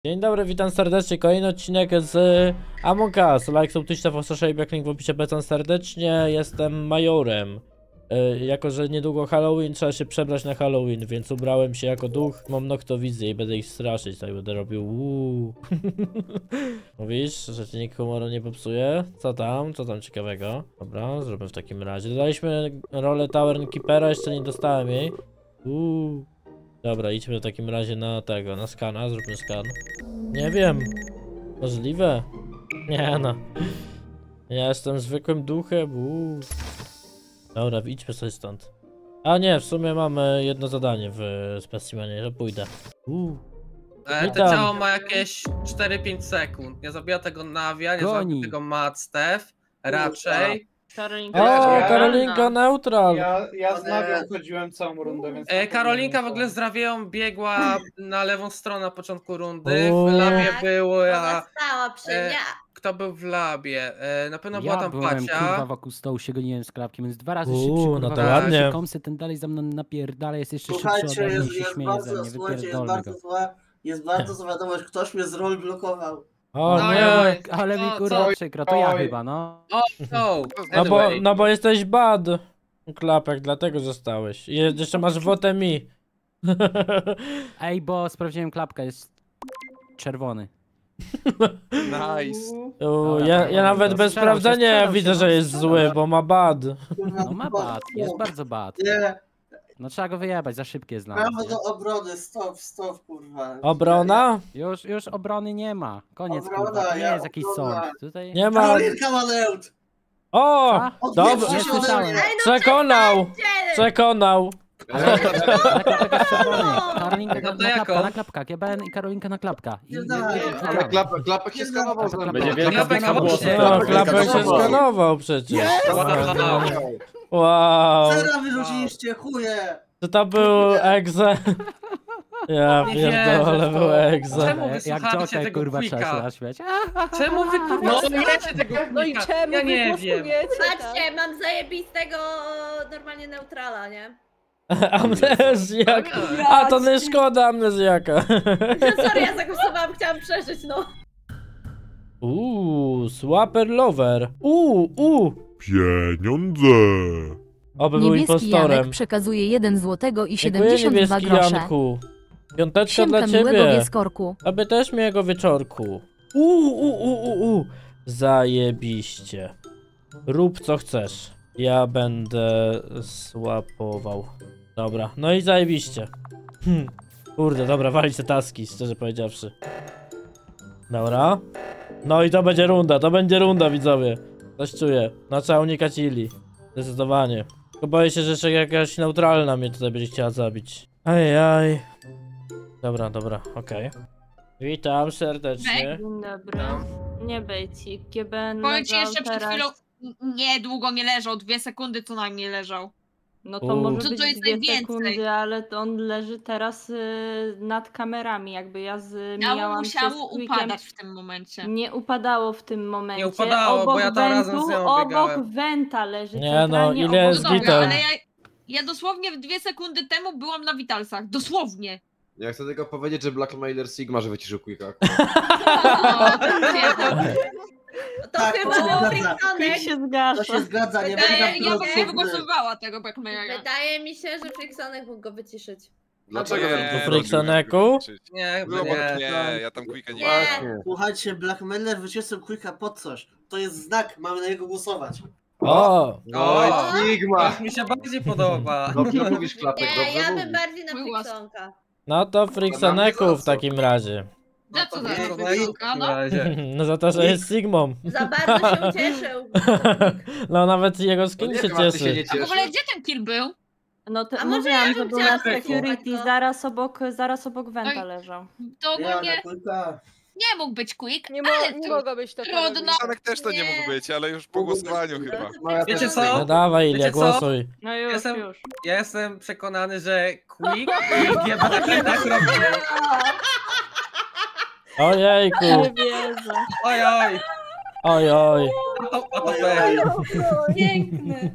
Dzień dobry, witam serdecznie. Kolejny odcinek z Among Us. Like, subtyczne, fosfosze i backlink w opisie. Becam serdecznie. Jestem majorem. Jako że niedługo Halloween, trzeba się przebrać na Halloween, więc ubrałem się jako duch. Mam noktowizję i będę ich straszyć, tak będę robił Mówisz, że ci nikt humoru nie popsuje? Co tam ciekawego? Dobra, zróbmy w takim razie. Dodaliśmy rolę Tavern Keepera, jeszcze nie dostałem jej. Dobra, idźmy w takim razie na tego, na skana, zróbmy skan. Nie wiem. Możliwe? Nie no. Ja jestem zwykłym duchem. Dobra, idźmy sobie stąd. A nie, w sumie mamy jedno zadanie w specimenie, to pójdę. To ciało ma jakieś 4-5 sekund. Nie zabija tego Navia, nie zabija tego Madstef. Raczej. Karolinka neutral. Ja z Nawią chodziłem całą rundę, więc... Karolinka w ogóle z Rawią biegła na lewą stronę na początku rundy. W labie była... Stała przy mnie. Kto był w labie? Na pewno była tam byłem, Pacia. kurwa, wokół stołu się goniłem z klapkiem, więc 2 razy szybszy, kurwa, no to ładnie. komsy, ten dalej za mną napierdala, jest jeszcze szybszy Słuchajcie, ode mnie i się jest śmieje ze bardzo, mnie, słuchajcie, wypierdolę go. jest bardzo zła wiadomość, ktoś mnie z rol blokował. O No nie. Ale mi Co? kurwa przykro, to ja Oj. chyba, no. No bo jesteś bad. Klapek, dlatego zostałeś. I jeszcze masz wotę mi. Ej, bo sprawdziłem klapka, jest czerwony. Nice. Ja nawet bez sprawdzenia widzę, że jest zły, bo ma bad. No ma bad, jest bardzo bad. Nie, No trzeba go wyjebać, za szybkie jest dla nas, prawo nie? do obrony, stop, kurwa. Obrona? Już obrony nie ma, koniec, Obrona, kurwa, to nie ja jest jakiś obrona. sąd. Tutaj... Nie ma. Karolinka ma neut! O! Dobra. Nie słyszałem. Przekonał! Przekonał! Ale klapek jest czerwony. Karolinka No to na jako? klapka, na klapka, GBN i Karolinka na klapka. Ale klapek się skanował z nami. Będzie wielka bitwa włosów. No, klapek się skanował przecież. Wow. Zera wyrzuciliście, chuje! Czy to był egze? Ja pierdolę, był egze. Czemu Jak wysłuchacie Joker, tego kurwa, trzeba się quicka? naśmiać. Czemu wy kurwa słuchacie tego No i quicka? czemu Ja nie wiem. Patrzcie, mam zajebistego normalnie neutrala, nie? Amnezjak. A to nie szkoda amnezjaka. No sorry, ja zagłosowałam, chciałam przeżyć, no. Swapper lover. Pieniądze. Oby był Niebieski impostorem. Janek przekazuje 1 złotego i Dziękuję, 72 niebieski grosze. Janku. Piąteczka Siemka dla miłego ciebie. wieskorku. Aby też miłego wieczorku. Zajebiście. Rób co chcesz. Ja będę słapował. Dobra, no i zajebiście. Kurde, dobra, walić te taski, szczerze powiedziawszy. Dobra. No i to będzie runda, widzowie. Coś czuję. No trzeba unikać Ili. Zdecydowanie. Tylko boję się, że jeszcze jakaś neutralna mnie tutaj będzie chciała zabić. Ajaj. Dobra, okej. Witam serdecznie. Dzień dobry. Nie bejcik. GBN Powiem ci, jeszcze przed teraz... chwilą nie długo nie leżał, 2 sekundy co najmniej leżał. No to może Co być to jest 2 najwięcej? sekundy, ale to on leży teraz nad kamerami, jakby ja mijałam Musiało przez weekend. upadać w tym momencie. Nie upadało w tym momencie. Nie upadało, bo ja tam razem z nią obok biegałem. Wenta leży. Nie no, centralnie ile obok jest No dobra, gitem? ale ja dosłownie 2 sekundy temu byłam na Witalsach. Dosłownie. Ja chcę tylko powiedzieć, że Blackmailer Sigma, że wyciszył Quicka. To Tak, chyba to był się Quick Friksonek. się To zgadza. się zgadza, nie Ja bym nie będę wygłosowała tego Blackmailera. Wydaje mi się, że Friksonek mógł go wyciszyć. Dlaczego? Do Friksoneku? Nie, No, nie. ja tam Quicka nie Nie. Słuchajcie, Blackmailer wyciszył Quicka pod coś. To jest znak, mamy na niego głosować. O! Oj, Sigma! To mi się bardziej podoba. Dobrze mówisz, Klapek, Nie, ja dobrze bym mówisz. bardziej na Była. Friksonka. No to Friksoneku w takim razie. Za co za Nie, to no i- Friksonika, no? No za to, że jest Sigmą. Za bardzo się ucieszył. No nawet jego No skin nie się wiem, a ty się cieszy. nie A w cieszysz? ogóle gdzie ten kill był? No to A może mówiłam, ja że bym był chciała na spróbować security, to. zaraz obok Wenta Oj. leżał. To Ja ogólnie na Quicka. nie mógł być Quick, Nie, ale nie cóż, mogło być to trudno. Sanek też to nie mógł być, ale już po głosowaniu chyba. No, ja Wiecie też co? No dawaj Ilia, Wiecie co? głosuj. No już, Jestem- już. Ja jestem przekonany, że Quick i GBN tak robią. Ojejku. Nie wierzę. Oj. Ojoj. A to fej. Piękny.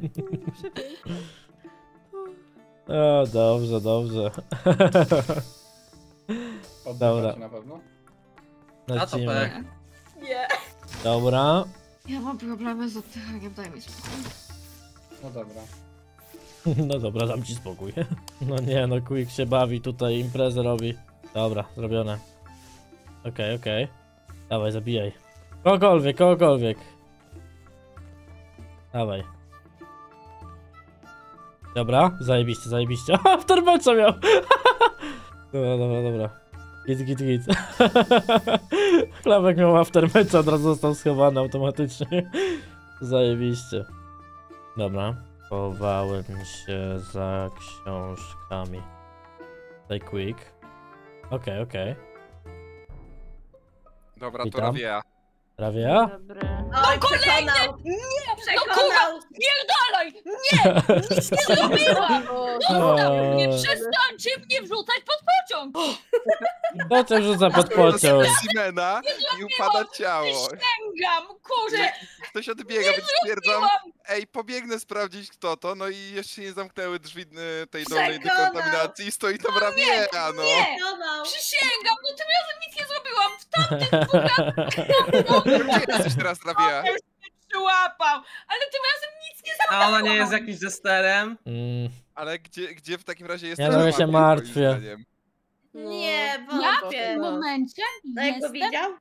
O, dobrze. Dobra. Odbywa się na pewno. to pech. Nie. Dobra. Ja mam problemy z oddychaniem, daj mi spokój. No dobra. No dobra, dam ci spokój. No nie, no Quick się bawi, tutaj imprezę robi. Dobra, zrobione. Okej. Dawaj, zabijaj. Kogokolwiek. Dawaj. Dobra, zajebiście. Aftermatcha miał! Dobra. Git. Klawek miał aftermatcha, od razu został schowany automatycznie. Zajebiście. Dobra. Chowałem się za książkami. Daj Quick. Okej. Dobra, to Witam. robię ja. Prawia? Dobry. Oj, przekonał! No Przekonał! Pierdalaj! Nie! Nic nie zrobiłam! Nie przestańcie mnie wrzucać pod pociąg! To cię wrzuca pod pociąg. Simena i upada ciało. Sięgam, kurze! Ktoś odbiega, więc stwierdzam, ej, pobiegnę sprawdzić kto to, no i jeszcze nie zamknęły drzwi tej dolnej Przekonał. dekontaminacji i stoi tam Ravia, no. Nie! Przekonał! Przysięgam, no tym razem nic nie zrobiłam! W tamtych Gdzie jesteś teraz, Ravia? się przyłapał! Ale tym razem nic nie zrobiłam! A ona nie jest jakimś jesterem? Ale gdzie w takim razie jest Ja ten trochę się wampir, martwię. moim zdaniem? Nie, Ja w wątpię. tym momencie No jak go jestem... widział?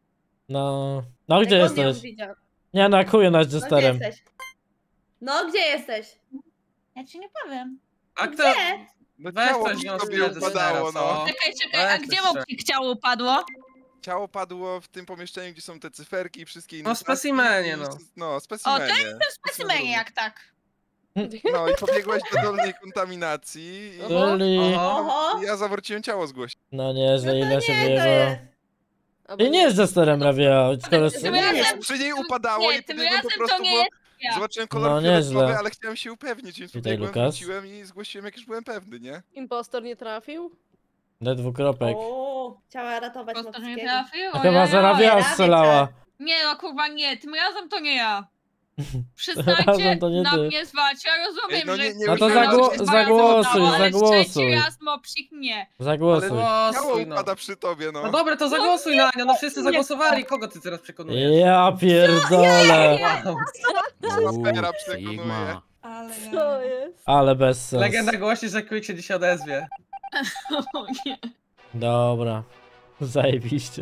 No gdzie Jak on ją jesteś? widział? Nie no, kuję nas No gdzie jesterem. jesteś? No gdzie jesteś? Ja ci nie powiem. A kto? Gdzie? No Weź ciało coś mi nią sobie z upadało, Jestera, no. co? Czekaj, a Weź gdzie coś mu ciało upadło? Ciało padło w tym pomieszczeniu, gdzie są te cyferki i wszystkie inne No, w specimenie, no. No, O, specimenie. to jest w specimenie jak tak. No i pobiegłaś do dolnej kontaminacji i Czyli... Oho! ja zawróciłem ciało zgłosić. No nieźle, ile się Nie, to wyjebał. jest... I nie jest jesterem, Ravia. Skoro... Tym razem... Przy niej upadało Nie, i tym pobiegłem po razem prostu, to nie bo jest ja. zobaczyłem kolor No, fioletowy, nieźle. ale chciałem się upewnić, więc Witaj, pobiegłem, Lukas. wróciłem i zgłosiłem, jak już byłem pewny, nie? Impostor nie trafił? D dwukropek. O, chciała ratować Prosto nie Mockiego. trafił? A chyba, że Ojej. Ravia strzelała. Nie no kurwa nie, tym razem to nie ja. Razem Przestańcie to nie na ty. mnie zwać, ja rozumiem, Ej, no że... nie No to użyłem zagło- żadnych zagłosuj, słów, ale zagłosuj. trzeci raz mopsik nie. Zagłosuj. Ciało Głosuj, no. upada przy tobie, no. No dobra, to zagłosuj na nią, no wszyscy zagłosowali. Kogo ty teraz przekonujesz? Ja pierdolę. Wow. Zapera przekonuje. Ale... Co jest? Ale bez sensu. Legenda głosi, że Quick się dzisiaj odezwie. O nie. Dobra. Zajebiście.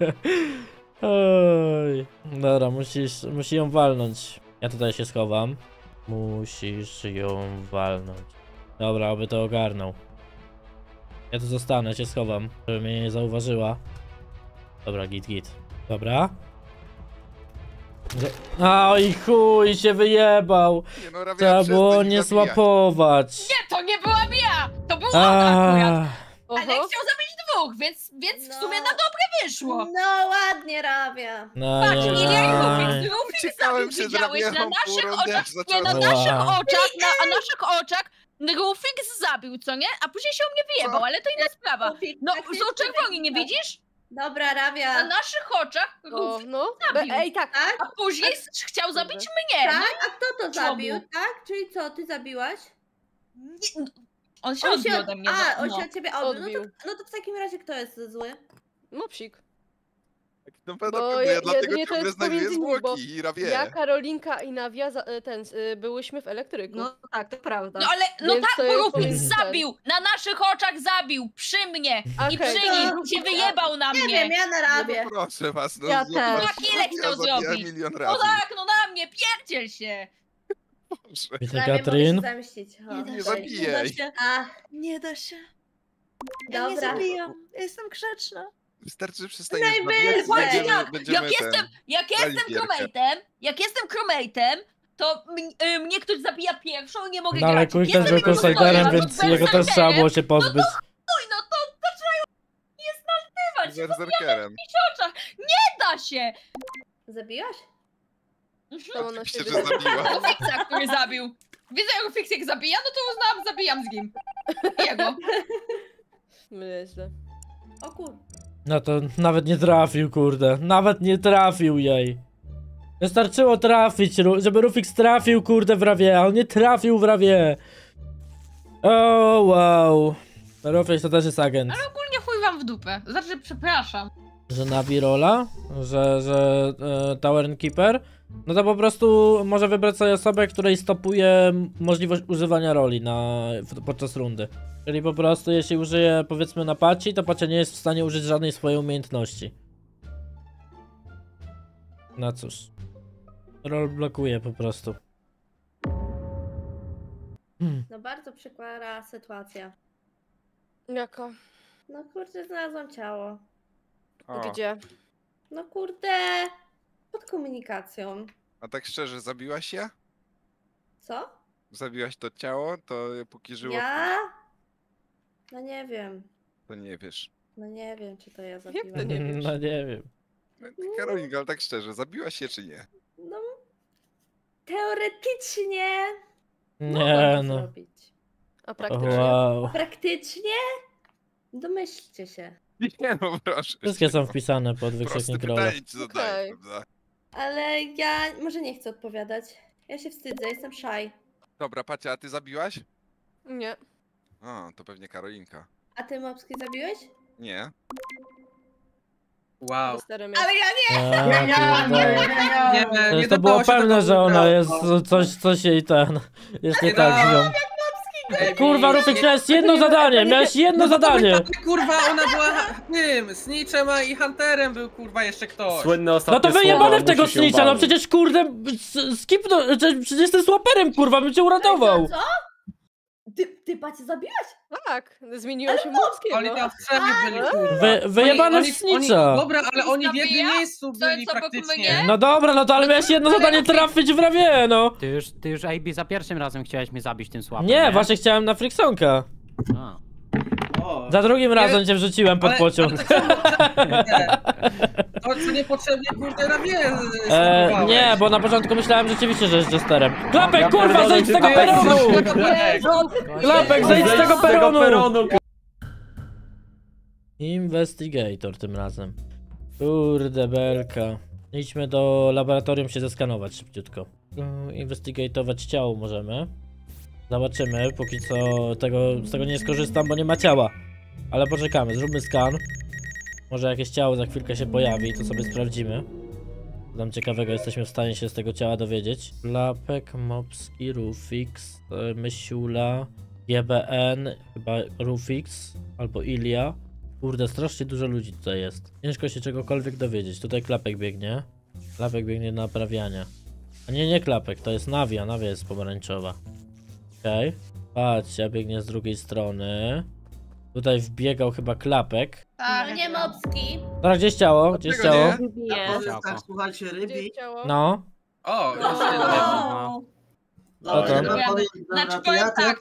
Oj. Dobra, musi ją walnąć. Ja tutaj się schowam. Musisz ją walnąć. Dobra, aby to ogarnął. Ja tu zostanę, się schowam, żeby mnie nie zauważyła. Dobra, git. Dobra. Oj chuj, się wyjebał. Nie, no, Ravia, Trzeba było przestań nie zabijać. słapować. Nie, to nie byłam ja! To był on akurat! Ale Oho. chciał zabić dwóch, więc w sumie na dobre wyszło. No ładnie, Rawia. No Patrz, ile nie. Rufix Uciekałem zabił, się z widziałeś, na Ravią pół naszych rundy, oczach, aż nie, zaczęła na zabić. naszych Wow. oczach, na naszych oczach Rufix zabił, co nie? A później się o mnie wyjebał, ale to inna sprawa. No, są czerwoni, nie widzisz? Dobra, Na Rawia. naszych oczach O, Rufix, no. zabił. Ej, tak. Tak? a później chciał zabić mnie. Tak? A kto to Czemu? zabił, tak? Czyli co, ty zabiłaś? Nie, no, on się odbił ode mnie. A, on no. się od ciebie odbił. Odbił. No to w takim razie kto jest zły? Mopsik. No pewno, Bo ja dlatego jedynie to ciągle jest znajduję pomiędzy nimi, bo zwłoki i Ravię. Ja, Karolinka i Nawia byłyśmy w elektryku. No tak, to prawda. No ale, no Więc tak, to bo jest Rufix pomiędzy ten. zabił, na naszych oczach zabił, przy mnie i Okej. przy nim się wyjebał na Nie mnie. wiem, ja na Rawię. No proszę was, no. Ja zobacz, też. Tak, ile chciał zabijałem zrobić? milion No razy. tak, no na mnie, pierdziel się. Proszę. Witaj, Rawię, mogę Katrin. się zemścić. O, Nie tutaj. zabijaj. Ach, Nie da się. dobra. Jestem grzeczna. Wystarczy, że przestaniesz Najwyżej. zabijać i Jak będziemy jak grali jestem crewmate'em, to mnie ktoś zabija pierwszą i nie mogę No ale grać. Quick też Jestem był impostorem, Crusaderem, albo więc jego też trzeba było się pozbyć. no to zaczynają mnie znaltywać w Berserkerem. oczach. Nie da się! Zabiłaś? To ona Oczywiście, się że zabiła. Rufixa, który zabił. Widzę, jak Rufix jak zabija, no to uznałam, zabijam z nim. Jego. Nieźle. O kur... No to nawet nie trafił, kurde. Nawet nie trafił jej. Wystarczyło trafić, żeby Rufix trafił, kurde, w Ravię, a on nie trafił w Ravię. O, wow. Rufix to też jest agent. Ale ogólnie chuj wam w dupę. Znaczy, przepraszam. Że Navi rola? Że Tower Keeper? No to po prostu może wybrać sobie osobę, której stopuje możliwość używania roli podczas rundy. Czyli po prostu jeśli użyje powiedzmy na paci, to pacia nie jest w stanie użyć żadnej swojej umiejętności. No cóż. Rol blokuje po prostu. No bardzo przykra sytuacja. Jaka? No kurde, znalazłam ciało. O, Gdzie? No kurde, pod komunikacją. a tak szczerze, zabiłaś je? Co? Zabiłaś to ciało? To póki żyło, Ja? No nie wiem. to nie wiesz. No nie wiem, czy to ja Jak zabiłam. to nie wiesz? No nie wiem. Karolinka, ale tak szczerze, zabiłaś je czy nie? No, teoretycznie Nie mogłam to no. zrobić. A praktycznie? Wow. Praktycznie? Domyślcie się. Nie no, proszę. Wszystkie są wpisane pod Proste wykrzyknik rola. pytanie ci zadaję, Okej. prawda? Ale ja może nie chcę odpowiadać. Ja się wstydzę, jestem shy. Dobra, Pacia, a ty zabiłaś? Nie. A, to pewnie Karolinka. A ty Mopski zabiłeś? Nie. Wow. Starym Ale ja nie! Nie, nie To było dodało się pewne, tego że ona jest wybrać. coś jej ten. Jest nie Nie tak z dało. nią. Kurwa, Rufik, miałeś jedno zadanie, miałeś jedno zadanie. Kurwa, ona była tym, Snitchem i Hunterem był kurwa jeszcze ktoś. Słynne No ostatnie to wyjebane słowa, w tego musi się snitcha, no obawić. przecież kurde, skipno, przecież jestem słaperem, kurwa, bym cię uratował. Co? Ty Pacie zabiłaś? Tak, zmieniło się Mopskiego. Oni tam w trzech byli kurwa. Wyjebane w snitcha. Dobra, ale oni w jednym Zabija? miejscu To byli co, wokół praktycznie. mnie? No dobra, no to ale miałeś jedno zadanie trafić w rawie, no. Ty już AB za pierwszym razem chciałeś mnie zabić tym słabym. Nie, właśnie chciałem na Fricksonka. A. O, Za drugim razem cię wrzuciłem pod pociąg. To co niepotrzebnie kurde na wie. Nie, bo na początku myślałem rzeczywiście, że jest Jesterem. Klapek, Ja kurwa, pierdolę, zejdź z ty tego ty peronu! Klapek, zejdź z tego peronu! Investigator tym razem. Kurde belka. Idźmy do laboratorium się zeskanować szybciutko. Investigatować ciało możemy. Zobaczymy, póki co z tego nie skorzystam, bo nie ma ciała. Ale poczekamy, zróbmy skan. Może jakieś ciało za chwilkę się pojawi, to sobie sprawdzimy. Co tam ciekawego jesteśmy w stanie się z tego ciała dowiedzieć. Klapek, Mopski, Rufix, Mysiula, GBN, chyba Rufix albo Ilia. Kurde, strasznie dużo ludzi tutaj jest. Ciężko się czegokolwiek dowiedzieć. Tutaj Klapek biegnie. Klapek biegnie do naprawiania. A nie Klapek, to jest Nawia. Nawia jest pomarańczowa. Okej. Patrzcie, biegnie z drugiej strony. Tutaj wbiegał chyba Klapek. Tak. No nie Mopski. Dobra, gdzieś ciało? Gdzieś Dlaczego ciało? nie? ja powiem Ciałko. tak, słuchajcie, Rybi. Gdzie ciało? No. O, już O. się dowiemy. Dobra, to? ja Znaczy powiem, dobra, to ja tak,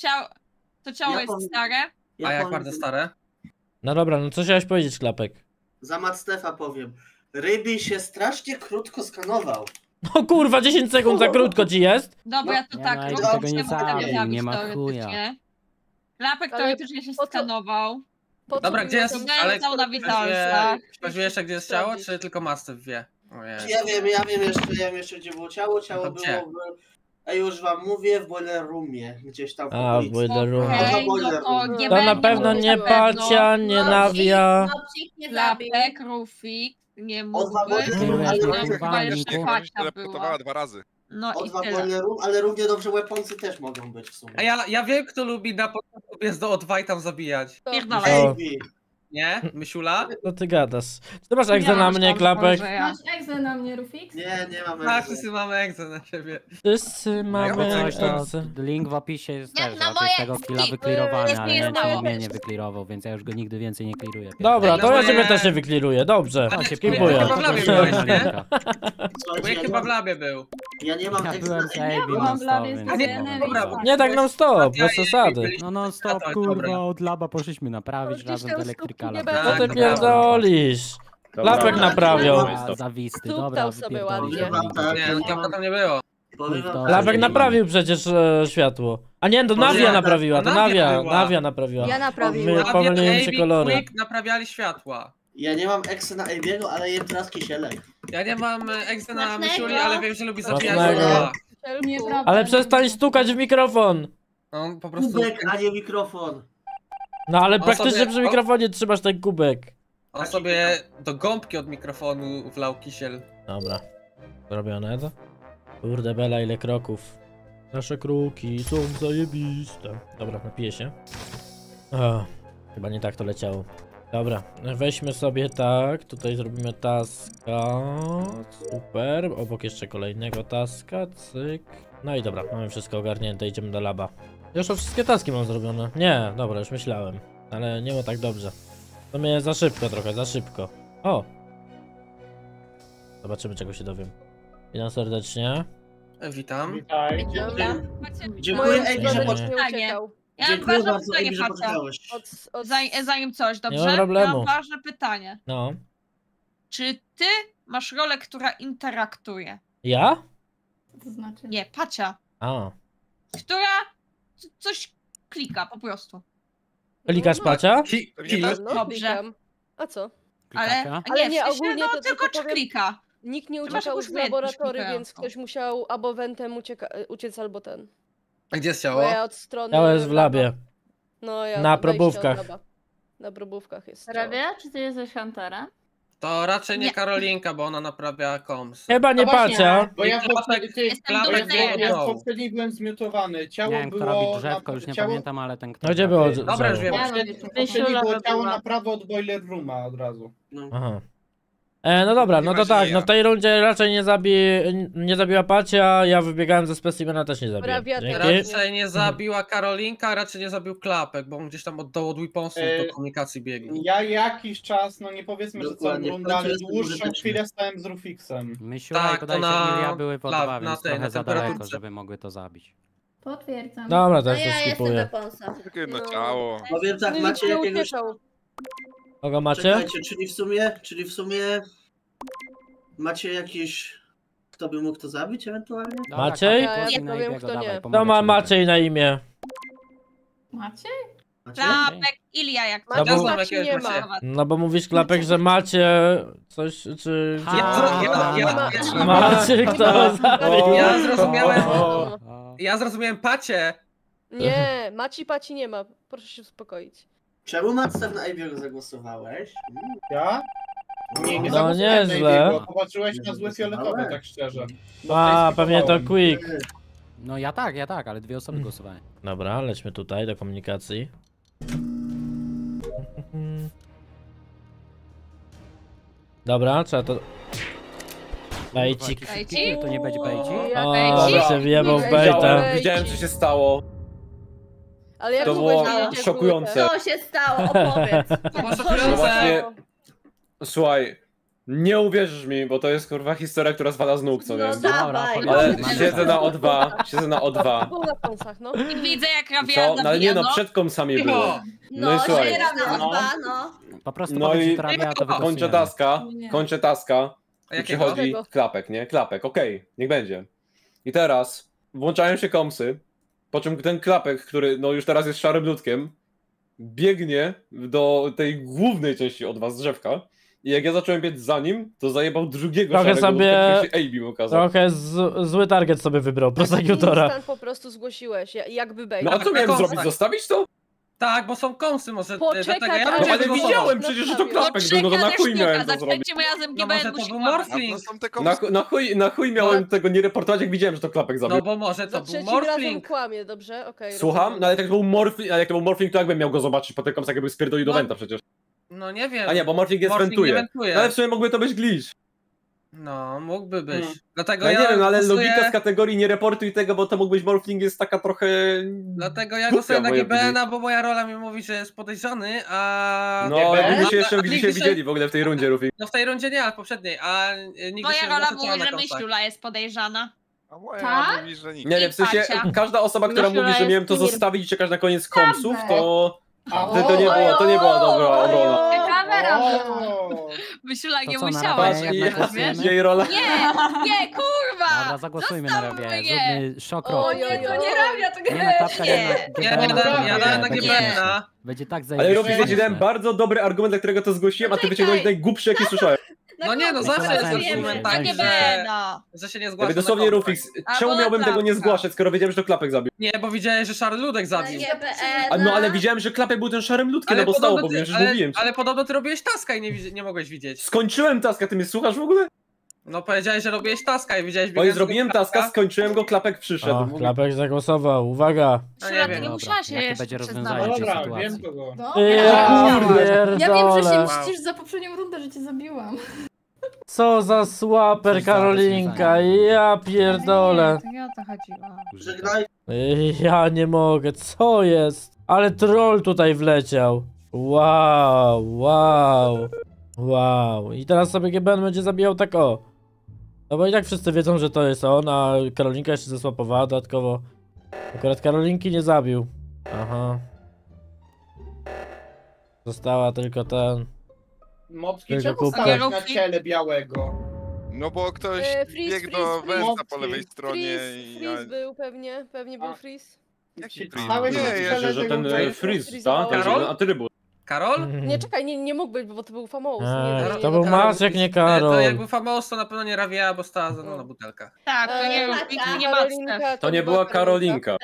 to ciało Ja jest powiem- stare. ja A jak powiem- bardzo stare? No dobra, no co chciałeś powiedzieć, Klapek? Za Macstefa powiem. Rybi się strasznie krótko skanował. No kurwa, 10 sekund za krótko ci jest? Dobra, to Nie, tak, no, Rufix tego nie mógł tam zabił, zabić nie ma teoretycznie. Klapek Ale teoretycznie się po co- skanował. Po co Dobra, mi gdzie jest, to- ale Są na ktoś Witalsach. ktoś wie jeszcze gdzie jest ciało, czy tylko Mastiff wie? Ojej. Ja wiem jeszcze gdzie było ciało. Ciało No to gdzie? było a już wam mówię, w boiler roomie. Gdzieś tam w A, w okolicy. boiler room. Okej, Boiler no to room. nie To na będzie pewno mógł nie na pewno. Pacia, nie Nawia. Mopsik nie zabił. Klapek, Rufik, nie mógłby. boiler room, ale No, kurwa, chyba jeszcze Linku. Się Pacia teleportowała była. 2 razy. No O i dwa tyle. boiler room, ale równie dobrze weaponsy też mogą być w sumie. A ja wiem kto lubi na początku jest do O2 i tam zabijać. Pierdolę. O. Rybi. Nie? Mysiula? Co ty gadasz? Czy ty masz egzę na mnie, Klapek? egzę na mnie, Rufix? Nie mam Tak, wszyscy mamy egzę na ciebie. Wszyscy mamy Coś to egzę. link w opisie jest Nie, też na raczej moje z tego killa skip, wyklirowania, jest ale nie wiem nie czy mnie nie wyklirował, więc ja już go nigdy więcej nie kliruję. Dobra, to ja No ciebie nie. też się wykliruję, dobrze. Ale Skipuję. chyba w labie byłeś, nie? Bo Słuchajcie, ja chyba w labie był. ja nie mam Ja egzy byłem na z imię. AB non stop, więc A nie, nie mogę dobra, klirować. Nie tak non stop, Ja bez przesady. byliśmy- No non stop, A, to kurwa, dobra. od laba poszliśmy naprawić Gdzieś razem tam z stópki elektrykala. nie Co będzie. ty Tak, pierdolisz? Klapek naprawiał. Zawisty, Stukał dobra, sobie wypierdolisz. ładnie. link. Nie, no klapka tam nie było. Powiem wam tak, Klapek że- naprawił przecież światło. A nie, to Nawia naprawiła, to Nawia naprawiła. Ja naprawiłem. My- pomyliłem się Abby, kolory. Quick naprawiali światła. Ja nie mam eksy na Abiego, ale jem teraz kisielek. Ja nie mam egzę na Smacznego. Mysiuli, ale wiem, że lubi zabijać Smacznego. światła. Ale przestań stukać w mikrofon. On po prostu... Kubek, a nie mikrofon. No ale On praktycznie sobie- przy mikrofonie trzymasz ten kubek. On sobie do gąbki od mikrofonu wlał kisiel. Dobra. Zrobione to? Kurde bela, ile kroków. Nasze kroki są zajebiste. Dobra, napiję się. Chyba nie tak to leciało. Dobra, weźmy sobie tak, tutaj zrobimy taska, super, obok jeszcze kolejnego taska, cyk. No i dobra, mamy wszystko ogarnięte, idziemy do laba. Już wszystkie taski mam zrobione. Nie, dobra, już myślałem, ale nie było tak dobrze. To mnie za szybko trochę, za szybko. O! Zobaczymy, czego się dowiem. Witam serdecznie. Witam. Witaj. Dziękuję, Ej, że Moje poczekałeś. pytanie. Ja mam Dziękuję ważne bardzo, pytanie, Ej, że Pacia. poczekałeś. Zanim coś, dobrze? ma problemu. Ja mam ważne pytanie. No. Czy ty masz rolę, która interaktuje? Ja? To znaczy? Nie, Pacia. A. Która coś klika po prostu. Klikasz Pacia? No, Dobrze. klikam. A co? Ale Ale nie, nie, w sensie, ogólnie no to tylko czy powiem- klika. Nikt nie Ty masz uciekał jakąś z umiejętność laboratorium, więc klikającą. ktoś musiał albo wentem uciec, albo ten. A gdzie jest Bo ciało? ja od strony Ciało jest w laba. labie. No, ja Na od wejścia od probówkach. laba. Na probówkach jest ciało. Rawia, czy ty jesteś Hunterem? To raczej nie Nie. Karolinka, bo ona naprawia koms. Chyba nie No właśnie, Pacia. Bo ja w Jestem Klapek dumna, było- ja no. w poprzedniej byłem zmiutowany. Ciało Nie wiem, kto było... robi drzewko, już nie ciało... pamiętam, ale ten kto... No gdzie było? Dobra, już wiem. Poprzedniej było ciało na prawo od boiler rooma od razu. Aha. No dobra, no to Nieważne, tak, ja. no w tej rundzie raczej nie zabiła Pacia, ja wybiegałem ze specimena, też nie zabiłem. Rawia Dzięki. teraz Raczej nie zabiła Karolinka, raczej nie zabił Klapek, bo on gdzieś tam oddał od Weaponsów do komunikacji biegł. Ja jakiś czas, no nie powiedzmy, że całą Dokładnie, rundę, ale końcu jest dłuższą użyteczny. chwilę stałem z Rufixem. Myślała Tak, i bodajże to na- Ilia były w na O2, więc tej, trochę na za daleko, temperaturce. żeby mogły to zabić. Potwierdzam. Dobra, No też ja to jestem skipuję. Weaponsa. Tylko jedno No. ciało. Powiem tak, Nikt macie nie jakiegoś... uciekał. Kogo macie? Czekajcie, czyli w sumie... Macie jakieś... Kto by mógł to zabić ewentualnie? Dobra, Maciej? Kapek, Ja głosuj nie na powiem, Iliego, kto dawaj, nie. pomogę To ma ci, Maciej na imię. Macie? Macie? Klapek, Ilia jak Macie, No bo- Maci nie jakiegoś ma. Macie. No bo mówisz Klapek, że macie coś, czy... Macie kto zabił? Ja zrozumiałem, O. ja zrozumiałem Pacie. Nie, Paci nie ma. Proszę się uspokoić. Czemu Macstaw na Aviego zagłosowałeś? Ja? Nie, nie No zagłosowałem na nieźle. Aviego, popatrzyłeś na zły fioletowy, tak szczerze. A, pewnie to Quick. No ja tak, ale dwie osoby głosowałem. Dobra, lećmy tutaj do komunikacji. Dobra, trzeba to... Bejcik. Bejcik? To nie będzie bejcik? O, Bejcik? się wjebał w Bejcik. bejta. Bejcik. Widziałem, co się stało. Ale jak To długo było będziecie szokujące. Co się stało? Opowiedz. To było No szokujące. właśnie, słuchaj, nie uwierzysz mi, bo to jest kurwa historia, która spada z nóg, co No nie? dawaj. Ale Mam siedzę na O2, Było na kąsach, no. I widzę jak Rawia Co? No ale nie no, zabija, przed kąsami było. Cicho. No i słuchaj. się na No. O2, no. Po prostu No powiedz, i że to Rawia, to kończę wygłosujemy. taska, kończę taska A i jakiego? przychodzi Jakiego? klapek, nie? Klapek, okej, niech będzie. I teraz włączają się komsy, po czym ten klapek, który no już teraz jest szarym ludkiem, biegnie do tej głównej części od was drzewka i jak ja zacząłem biec za nim, to zajebał drugiego Trochę szarego sobie- ludka, który się AB okazał. Trochę zły target sobie wybrał, prosekutora. Instant po prostu zgłosiłeś, jakby bait. No a co miałem zrobić? Zostawić to? Tak, bo są kąsy, może Poczekaj, dlatego ja ale- bym No ale głosował. widziałem przecież, że to klapek był, no to na chuj miałem to zrobić. Zaczęliśmy razem No GBN może to musi był kłamać. Morphling. A to są te Na chuj miałem tego nie reportować, jak widziałem, że to klapek zabił. No bo może Za to był trzecim razem Morphling. kłamie, dobrze? Okej. Słucham? rozumiem. No ale jak to był Morphling, a jak to był Morphling, to jakbym miał go zobaczyć po tym komsach, jakby spierdolił do No. Wenta przecież. No nie wiem. A nie, bo Morphling jest Morphling wentuje. nie wentuje. No ale w sumie mógłby to być glitch. No, mógłby być. Hmm. Dlatego No ja nie wiem, ale głosuję... logika z kategorii nie reportuj tego, bo to mógł być Morphling jest taka trochę... Dlatego ja głupia głosuję na moja GBN-a, bo moja rola mi mówi, że jest podejrzany, a... No, GBN? nigdy się jeszcze A gdzieś nigdy nie się- widzieli w ogóle w tej rundzie, Rufik. No w tej rundzie nie, ale w poprzedniej, a nigdy Moja się rola nie mówi, zaczęła na że kąsach. Myślula jest podejrzana. A moja Tak? mówi, że nikt. Nie, w sensie Pacia. każda osoba, która Myślę, mówi, że jest miałem to clear. zostawić i czekać na koniec komsów, to A, to nie była dobra obrona. Kamera. Myślula To nie co, na musiała Rawię się jednak wiesz? głosujemy? Jej rola... Nie, kurwa! Dobra, zagłosujmy na Zostawmy Rawię, je. zróbmy szok Oj, roku. oj, oj. To nie Rawia, to Nie, Natapka, Nie. Ja dałem na będzie GBN-a. śmieszne. Będzie tak Ale zajebiście Rufik, ja ci dałem śmieszne. bardzo dobry argument, dla którego to zgłosiłem, a ty wyciągnąłeś najgłupszy, jaki słyszałem. No nie, no zawsze jest argument taki, że się nie zgłasza. Dosłownie Rufix, czemu miałbym tego nie zgłaszać, skoro wiedziałem, że to Klapek zabił? Nie, bo widziałeś, że szary ludek zabił. No ale widziałem, że Klapek był ten szarym ludkiem, no bo stało po mnie, że mówiłem ci. Ale podobno ty robiłeś taska i nie mogłeś widzieć. Skończyłem taska, ty mnie słuchasz w ogóle? No powiedziałeś, że robiłeś taska i widziałeś... Oj, zrobiłem taska, skończyłem go, Klapek przyszedł. O, Klapek zagłosował, uwaga. No nie wiem. Nie musiałaś Jakie jeszcze będzie przyznawać. rozwiązanie tej Dobra, sytuacji? wiem kogo. Ja Ja wiem, że się pierdolę. mścisz za poprzednią rundę, że cię zabiłam. Co za słaper, Karolinka, ja pierdolę. To nie o to chodziło. Żegnaj. Ja nie mogę, co jest? Ale troll tutaj wleciał. Wow, wow, wow. I teraz sobie GBN będzie zabijał tak o. No bo i tak wszyscy wiedzą, że to jest on, a Karolinka jeszcze zasłapowała dodatkowo. Akurat Karolinki nie zabił. Aha. Została tylko ten... Mopski, Tylko czemu kupę. stałeś na ciele białego? No bo ktoś biegł do węta po lewej stronie i ja... Freeze był pewnie był Freeze. Jaki Stałeś Nie, na ja ciele Że ten tego Freeze, tak? Karol? A ty był. Karol? Nie, czekaj, nie mógł być, bo to był Famous. To był Maciek, nie To Karol. jakby Famous to na pewno nie Ravia, bo stała ze mną na butelkach. Tak, to nie Macia, nie Macstew. To nie była Karolinka.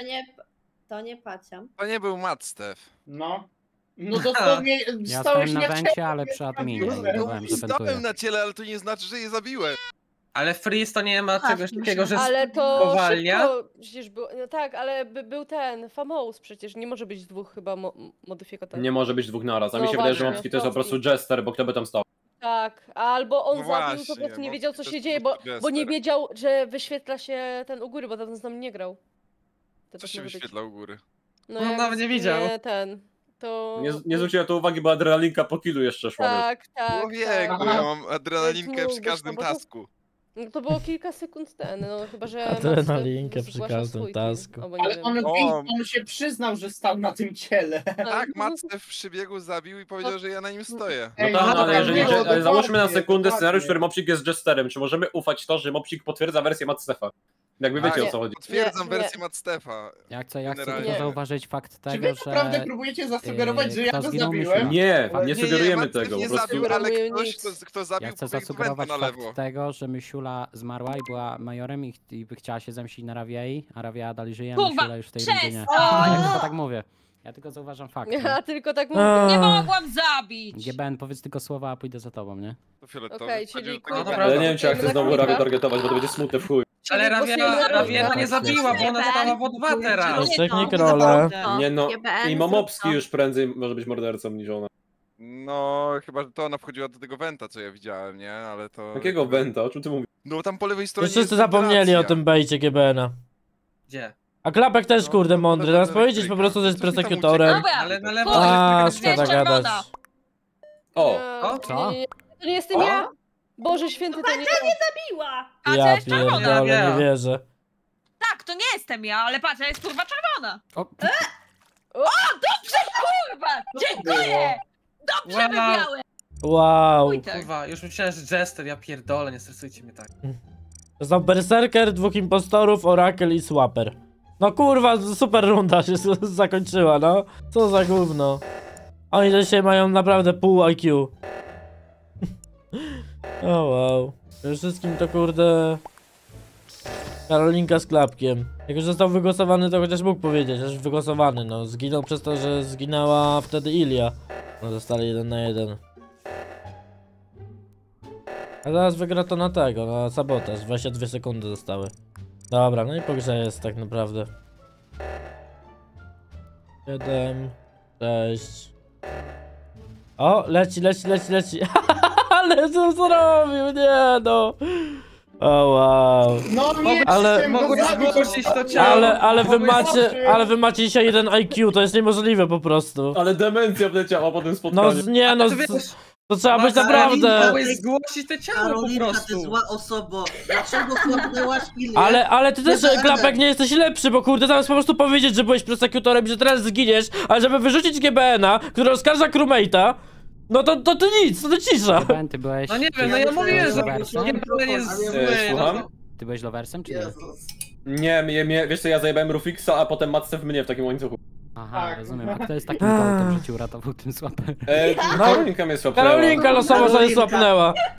To nie Pacia. To nie był Macstew. No. No dosłownie Ja stałeś stałem na ciele. węcie, ale przy adminie. Udawałem, że wentuję. Stałem na ciele, ale to nie znaczy, że je zabiłem. Ale Freeze to nie ma czegoś takiego, że Ale to spowalnia. szybko przecież było, no tak, ale był ten, Famous przecież, nie może być dwóch chyba modyfikatorów. Nie może być dwóch naraz. A mi No się wydaje, że właśnie, Mopski to jest po Mopski. prostu jester, bo kto by tam stał? Tak, albo on No zabił, po właśnie, prostu nie Mopski wiedział co to się jest dzieje, po prostu bo nie jester. wiedział, że wyświetla się ten u góry, bo tam z nami nie grał. To Co też się może być. wyświetla u góry? No, jak nawet nie widział. ten, to... Nie zwróciłem to uwagi, bo adrenalinka po killu jeszcze szła. wiesz. Tak, tak, Człowieku, tak. ja mam adrenalinkę Mógł przy być, każdym no bo to- tasku. No to było kilka sekund no chyba, że... Adrenalinkę Max przy zgłasza każdym swój tasku. team, albo nie Ale wiem. on się przyznał, że stał na tym ciele. Tak, Macstew przybiegł, zabił i powiedział, że ja na nim stoję. No Ej, tak, no, ale jeżeli, było, ale załóżmy na dokładnie, sekundę dokładnie. scenariusz, w którym Mopsik jest jesterem. Czy możemy ufać to, że Mopsik potwierdza wersję Macstefa? Jakby wiecie Tak, o co chodzi. Potwierdzam Nie, nie. wersję Macstefa. Ja chcę Generalnie. tylko zauważyć fakt Czy tego, wy że... naprawdę próbujecie zasugerować, że ja kto go zginął, zabiłem? myślę. Nie, Fakt- nie sugerujemy Macstew tego, nie po prostu... zabił, ale Sugeruję ktoś, nic. kto zabił, Ja chcę pobiegł do węta zasugerować na fakt lewo. tego, że Mysiula zmarła i była majorem i by chciała się zemścić na Raviei, a Ravia dalej żyje, a Kurwa, Mysiula już w tej rundzie nie. przestań! Ja tylko tak mówię. Ja tylko zauważam fakt. nie? Ja tylko tak A. mówię. Nie mogłam zabić! GBN, powiedz tylko słowa, a pójdę za tobą, nie? To fioletowy. Okej, wchodził czyli do tego kurwa. węta. Ale nie wiem, czy ja chcę znowu Kulika? Ravię targetować, bo to będzie smutne w chuj. Ale głosujemy na Ravia Rufka. nie zabiła, bo ona stała w O2 teraz. Technik rolę. Nie no, GBN i Momopski już prędzej może być mordercą niż ona. No, chyba, że to ona wchodziła do tego węta, co ja widziałem, nie? Ale to... Jakiego wenta? O czym ty mówisz? No tam po lewej stronie Już wszyscy jest zapomnieli o wentylacja. tym bejcie GBN-a. Gdzie? A Klapek też No, kurde no, mądry, no, teraz no, powiedzieć no, po prostu, że jest coś mi tam prosekutorem. Dobra, Ale na lewo A, jest szkoda czerwona. gadać. O! O, Co? To nie jestem ja! Boże święty, to nie Biła! A Ja to jest czerwona. pierdolę, nie wierzę. Tak, to nie jestem ja, ale patrz, ja jest kurwa czerwona. O, Dobrze, kurwa! Dziękuję! Dobrze Wow. wybrałem! Wow. Wójtek. kurwa, już myślałem, że Jester, ja pierdolę, nie stresujcie mnie tak. Został Berserker, dwóch impostorów, Oracle i Swapper. No kurwa, super runda się zakończyła, no. Co za gówno. Oni dzisiaj mają naprawdę pół IQ. O wow. Przede wszystkim to kurde... Karolinka z Klapkiem. Jak już został wygłosowany, to chociaż mógł powiedzieć, że wygłosowany, no. Zginął przez to, że zginęła wtedy Ilia. No zostali 1 na 1. A zaraz wygra to na tego, na sabotaż. 22 sekundy zostały. Dobra, no i po grze jest tak naprawdę. 7, 6. O, leci. Ale co zrobił? Nie no. O wow. No nie, Ale- chciałem go Mogłeś zabić. zgłosić to ciało. Ale wy macie dzisiaj 1 IQ, to jest niemożliwe po prostu. Ale demencja wleciała po tym No spotkaniu. nie no, Ty wiesz, to trzeba być Marcin, naprawdę. Mogłeś zgłosić te ciało po Karolinka, ty prostu. zła osobo. Dlaczego słabnęłaś Ilię? Ale ty też, Nie będę. Klapek, nie jesteś lepszy, bo kurde, zamiast po prostu powiedzieć, że byłeś prosekutorem i że teraz zginiesz, ale żeby wyrzucić GBN-a, który oskarża crewmate'a, no to nic, to cisza. GBN, ty byłeś... No nie wiem, no ja mówiłem, że Loversem? GBN jest zły. Słucham? Ty byłeś loversem, czy nie? Jezus. Nie, wiesz co, ja zajebałem Rufixa, a potem Macstew mnie w takim łańcuchu. Aha, Tak. rozumiem. A kto jest takim gołtem, że ci uratował tym słabym? Karolinka mnie słapnęła. Karolinka losowo sobie Karolinka. swapnęła.